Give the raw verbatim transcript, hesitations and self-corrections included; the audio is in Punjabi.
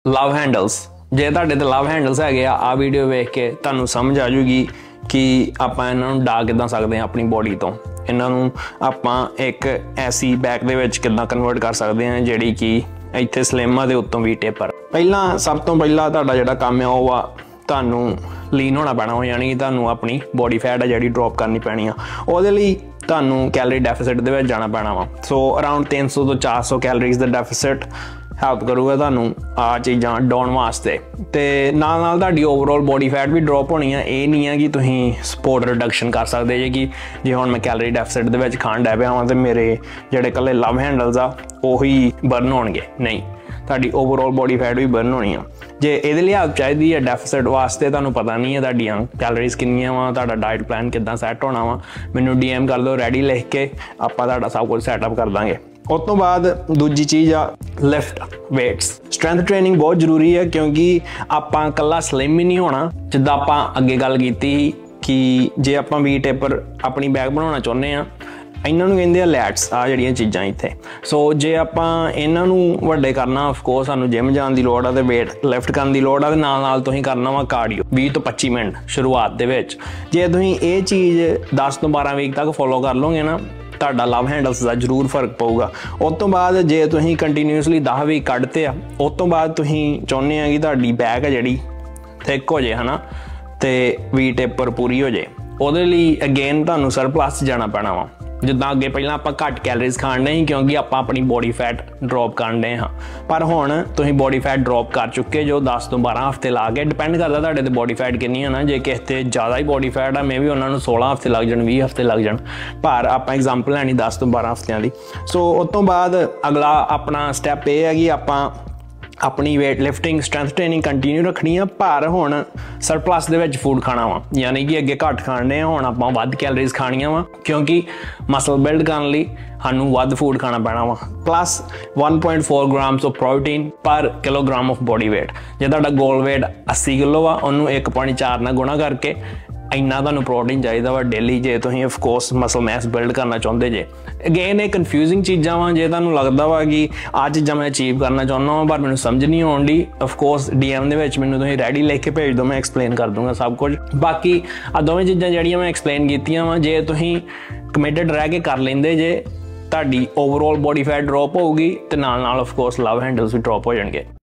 ਲਵ ਹੈਂਡਲਸ ਜੇ ਤੁਹਾਡੇ ਤੇ ਲਵ ਹੈਂਡਲਸ ਹੈਗੇ ਆ ਆ ਵੀਡੀਓ ਵੇਖ ਕੇ ਤੁਹਾਨੂੰ ਸਮਝ ਆ ਜੂਗੀ ਕਿ ਆਪਾਂ ਇਹਨਾਂ ਨੂੰ ਡਾ ਕਿੱਦਾਂ ਸਕਦੇ ਹਾਂ ਆਪਣੀ ਬੋਡੀ ਤੋਂ। ਇਹਨਾਂ ਨੂੰ ਆਪਾਂ ਇੱਕ ਐਸੀ ਬੈਗ ਦੇ ਵਿੱਚ ਕਿੱਦਾਂ ਕਨਵਰਟ ਕਰ ਸਕਦੇ ਹਾਂ ਜਿਹੜੀ ਕਿ ਇੱਥੇ ਸਲਿਮ ਦੇ ਉੱਤੋਂ ਵੀ ਟੇਪਰ। ਪਹਿਲਾਂ ਸਭ ਤੋਂ ਪਹਿਲਾਂ ਤੁਹਾਡਾ ਜਿਹੜਾ ਕੰਮ ਹੈ ਉਹ ਆ ਤੁਹਾਨੂੰ ਲੀਨ ਹੋਣਾ ਪੈਣਾ ਹੋ, ਯਾਨੀ ਕਿ ਤੁਹਾਨੂੰ ਆਪਣੀ ਬੋਡੀ ਫੈਟ ਆ ਜਿਹੜੀ ਡਰੋਪ ਕਰਨੀ ਪੈਣੀ ਆ। ਉਹਦੇ ਲਈ ਤੁਹਾਨੂੰ ਕੈਲਰੀ ਡੈਫਿਸਿਟ ਦੇ ਵਿੱਚ ਜਾਣਾ ਪੈਣਾ ਵਾ। ਸੋ ਅਰਾਊਂਡ ਤਿੰਨ ਸੌ ਤੋਂ ਚਾਰ ਸੌ ਕੈਲਰੀਜ਼ ਦਾ ਡੈਫਿਸਿਟ ਹੈਲਪ ਕਰੂਗਾ ਤੁਹਾਨੂੰ ਆ ਚੀਜ਼ਾਂ ਡਾਉਣ ਵਾਸਤੇ। ਤੇ ਨਾਲ ਨਾਲ ਤੁਹਾਡੀ ਓਵਰਆਲ ਬੋਡੀ ਫੈਟ ਵੀ ਡਰੋਪ ਹੋਣੀ ਆ। ਇਹ ਨਹੀਂ ਆ ਕਿ ਤੁਸੀਂ ਸਪੋਰਟ ਰਿਡਕਸ਼ਨ ਕਰ ਸਕਦੇ ਜੇ ਕਿ ਜੇ ਹੁਣ ਮੈਂ ਕੈਲਰੀ ਡੈਫਿਸਿਟ ਦੇ ਵਿੱਚ ਖਾਣ ਡੈ ਪਿਆ ਵਾਂ ਤੇ ਮੇਰੇ ਜਿਹੜੇ ਇਕੱਲੇ ਲਵ ਹੈਂਡਲਸ ਆ ਉਹੀ ਬਰਨ ਹੋਣਗੇ, ਨਹੀਂ, ਤੁਹਾਡੀ ਓਵਰਆਲ ਬੋਡੀ ਫੈਟ ਵੀ ਬਰਨ ਹੋਣੀ ਆ। ਜੇ ਇਹਦੇ ਲਈ ਹੈਲਪ ਚਾਹੀਦੀ ਹੈ ਡੈਫਿਸਿਟ ਵਾਸਤੇ, ਤੁਹਾਨੂੰ ਪਤਾ ਨਹੀਂ ਹੈ ਤੁਹਾਡੀਆਂ ਕੈਲਰੀਜ਼ ਕਿੰਨੀਆਂ ਵਾ, ਤੁਹਾਡਾ ਡਾਈਟ ਪਲਾਨ ਕਿੱਦਾਂ ਸੈੱਟ ਹੋਣਾ ਵਾ, ਮੈਨੂੰ ਡੀ ਐਮ ਕਰ ਦਿਓ, ਰੈਡੀ ਲਿਖ ਕੇ ਆਪਾਂ ਤੁਹਾਡਾ ਸਭ ਕੁਝ ਸੈਟਅਪ ਕਰ ਦਾਂਗੇ। ਉਸ ਤੋਂ ਬਾਅਦ ਦੂਜੀ ਚੀਜ਼ ਆ ਲਿਫਟ ਵੇਟਸ। ਸਟਰੈਂਥ ਟ੍ਰੇਨਿੰਗ ਬਹੁਤ ਜ਼ਰੂਰੀ ਹੈ ਕਿਉਂਕਿ ਆਪਾਂ ਇਕੱਲਾ ਸਲਿਮ ਹੀ ਨਹੀਂ ਹੋਣਾ। ਜਿੱਦਾਂ ਆਪਾਂ ਅੱਗੇ ਗੱਲ ਕੀਤੀ ਕਿ ਜੇ ਆਪਾਂ ਵੀ ਟੇਪਰ ਆਪਣੀ ਬੈਗ ਬਣਾਉਣਾ ਚਾਹੁੰਦੇ ਹਾਂ, ਇਹਨਾਂ ਨੂੰ ਕਹਿੰਦੇ ਆ ਲੈਟਸ, ਆ ਜਿਹੜੀਆਂ ਚੀਜ਼ਾਂ ਇੱਥੇ। ਸੋ ਜੇ ਆਪਾਂ ਇਹਨਾਂ ਨੂੰ ਵੱਡੇ ਕਰਨਾ, ਆਫਕੋਰਸ ਸਾਨੂੰ ਜਿਮ ਜਾਣ ਦੀ ਲੋੜ ਆ ਤੇ ਵੇਟ ਲਿਫਟ ਕਰਨ ਦੀ ਲੋੜ ਆ, ਤੇ ਨਾਲ ਨਾਲ ਤੁਸੀਂ ਕਰਨਾ ਵਾ ਕਾਰਡੀਓ ਵੀਹ ਤੋਂ ਪੱਚੀ ਮਿੰਟ ਸ਼ੁਰੂਆਤ ਦੇ ਵਿੱਚ। ਜੇ ਤੁਸੀਂ ਇਹ ਚੀਜ਼ ਦਸ ਤੋਂ ਬਾਰਾਂ ਵੀਕ ਤੱਕ ਫੋਲੋ ਕਰ ਲਓਗੇ ਨਾ, ਤੁਹਾਡਾ ਲਵ ਹੈਂਡਲਸ ਦਾ ਜ਼ਰੂਰ ਫਰਕ ਪਊਗਾ। ਉਸ ਤੋਂ ਬਾਅਦ ਜੇ ਤੁਸੀਂ ਕੰਟੀਨਿਊਸਲੀ ਦਸ ਵੀਕ ਕੱਢਤੇ ਆ, ਉਸ ਤੋਂ ਬਾਅਦ ਤੁਸੀਂ ਚਾਹੁੰਦੇ ਆ ਕਿ ਤੁਹਾਡੀ ਬੈਕ ਹੈ ਜਿਹੜੀ ਥਿਕ ਹੋ ਜੇ, ਹੈ ਨਾ, ਤੇ ਵੀ ਟੇਪਰ ਪੂਰੀ ਹੋ ਜੇ। ਉਹਦੇ ਲਈ ਅਗੇਨ ਤੁਹਾਨੂੰ ਸਰਪਲਸ ਜਾਣਾ ਪੈਣਾ ਵਾ। ਜਿੱਦਾਂ ਅੱਗੇ ਪਹਿਲਾਂ ਆਪਾਂ ਘੱਟ ਕੈਲਰੀਜ਼ ਖਾਣ ਡਏ ਸੀ ਕਿਉਂਕਿ ਆਪਾਂ ਆਪਣੀ ਬੋਡੀ ਫੈਟ ਡਰੋਪ ਕਰਨ ਡਏ ਹਾਂ, ਪਰ ਹੁਣ ਤੁਸੀਂ ਬੋਡੀ ਫੈਟ ਡਰੋਪ ਕਰ ਚੁੱਕੇ ਜੋ ਦਸ ਤੋਂ ਬਾਰਾਂ ਹਫ਼ਤੇ ਲਾ ਕੇ। ਡਿਪੈਂਡ ਕਰਦਾ ਤੁਹਾਡੇ ਤੇ ਬੋਡੀ ਫੈਟ ਕਿੰਨੀ ਹੈ ਨਾ। ਜੇ ਕਿਸੇ ਤੇ ਜ਼ਿਆਦਾ ਹੀ ਬੋਡੀ ਫੈਟ ਆ, ਮੇ ਵੀ ਉਹਨਾਂ ਨੂੰ ਸੋਲਾਂ ਹਫ਼ਤੇ ਲੱਗ ਜਾਣ, ਵੀਹ ਹਫ਼ਤੇ ਲੱਗ ਜਾਣ, ਪਰ ਆਪਾਂ ਐਗਜ਼ਾਮਪਲ ਲੈਣੀ ਦਸ ਤੋਂ ਬਾਰਾਂ ਹਫ਼ਤਿਆਂ ਦੀ। ਸੋ ਉਸ ਤੋਂ ਬਾਅਦ ਅਗਲਾ ਆਪਣਾ ਸਟੈਪ ਇਹ ਹੈ ਕਿ ਆਪਾਂ ਆਪਣੀ weight lifting strength training continue ਰੱਖਣੀ ਆ, ਪਰ ਹੁਣ ਸਰਪਲਸ ਦੇ ਵਿੱਚ ਫੂਡ ਖਾਣਾ ਵਾ। ਯਾਨੀ ਕਿ ਅੱਗੇ ਘੱਟ ਖਾਣੇ ਆ, ਹੁਣ ਆਪਾਂ ਵੱਧ ਕੈਲਰੀਜ਼ ਖਾਣੀਆਂ ਵਾ ਕਿਉਂਕਿ ਮਸਲ ਬਿਲਡ ਕਰਨ ਲਈ ਸਾਨੂੰ ਵੱਧ ਫੂਡ ਖਾਣਾ ਪੈਣਾ ਵਾ। Plus one point four grams of protein per kilogram of body weight. ਜੇ ਤੁਹਾਡਾ ਗੋਲ ਵੇਟ ਅੱਸੀ ਕਿਲੋ ਆ, ਉਹਨੂੰ ਇੱਕ ਪੁਆਇੰਟ ਚਾਰ ਨਾਲ ਗੁਣਾ ਕਰਕੇ ਇੰਨਾ ਤੁਹਾਨੂੰ ਪ੍ਰੋਟੀਨ ਚਾਹੀਦਾ ਵਾ ਡੇਲੀ, ਜੇ ਤੁਸੀਂ ਆਫਕੋਰਸ ਮਸਲ ਮੈਸ ਬਿਲਡ ਕਰਨਾ ਚਾਹੁੰਦੇ ਜੇ। ਅਗੇਨ ਇਹ ਕਨਫਿਊਜ਼ਿੰਗ ਚੀਜ਼ਾਂ ਵਾ। ਜੇ ਤੁਹਾਨੂੰ ਲੱਗਦਾ ਵਾ ਕਿ ਆਹ ਚੀਜ਼ਾਂ ਮੈਂ ਅਚੀਵ ਕਰਨਾ ਚਾਹੁੰਦਾ ਵਾਂ ਪਰ ਮੈਨੂੰ ਸਮਝ ਨਹੀਂ ਆਉਣ ਦੀ, ਆਫਕੋਰਸ ਡੀ ਐਮ ਦੇ ਵਿੱਚ ਮੈਨੂੰ ਤੁਸੀਂ ਰੈਡੀ ਲਿਖ ਕੇ ਭੇਜ ਦਿਓ, ਮੈਂ ਐਕਸਪਲੇਨ ਕਰ ਦੂੰਗਾ ਸਭ ਕੁਝ। ਬਾਕੀ ਆ ਦੋਵੇਂ ਚੀਜ਼ਾਂ ਜਿਹੜੀਆਂ ਮੈਂ ਐਕਸਪਲੇਨ ਕੀਤੀਆਂ ਵਾ, ਜੇ ਤੁਸੀਂ ਕਮਿਟਡ ਰਹਿ ਕੇ ਕਰ ਲੈਂਦੇ ਜੇ, ਤੁਹਾਡੀ ਓਵਰਆਲ ਬੋਡੀ ਫੈਟ ਡਰੋਪ ਹੋਊਗੀ ਤੇ ਨਾਲ ਨਾਲ ਆਫਕੋਰਸ ਲਵ ਹੈਂਡਲਸ ਵੀ ਡਰੋਪ ਹੋ ਜਾਣਗੇ।